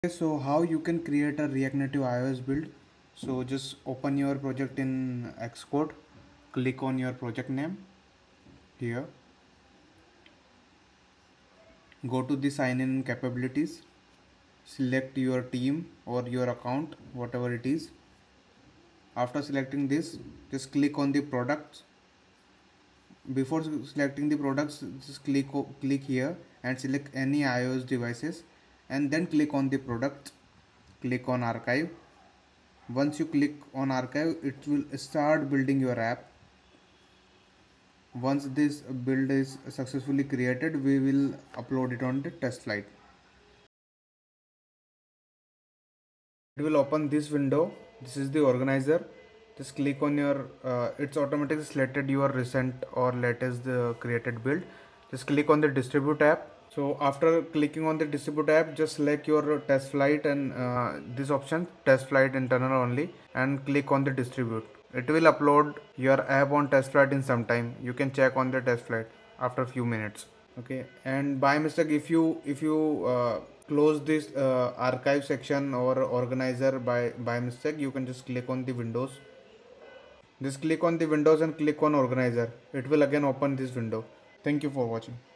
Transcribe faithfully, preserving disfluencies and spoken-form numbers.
So how you can create a React Native iOS build. So just open your project in Xcode, click on your project name here, go to the sign in capabilities, select your team or your account, whatever it is. After selecting this, just click on the products. Before selecting the products, just click click here and select any iOS devices, and then click on the product, click on archive. Once you click on archive, it will start building your app. Once this build is successfully created, we will upload it on the TestFlight. It will open this window. This is the organizer. Just click on your uh, it's automatically selected your recent or latest uh, created build. Just click on the distribute tab. So after clicking on the distribute tab, just select your TestFlight and uh, this option, TestFlight internal only, and click on the distribute. It will upload your app on TestFlight in some time. You can check on the TestFlight after a few minutes. Okay, and by mistake, if you if you uh, close this uh, archive section or organizer by by mistake, you can just click on the windows. Just click on the windows and click on organizer. It will again open this window. Thank you for watching.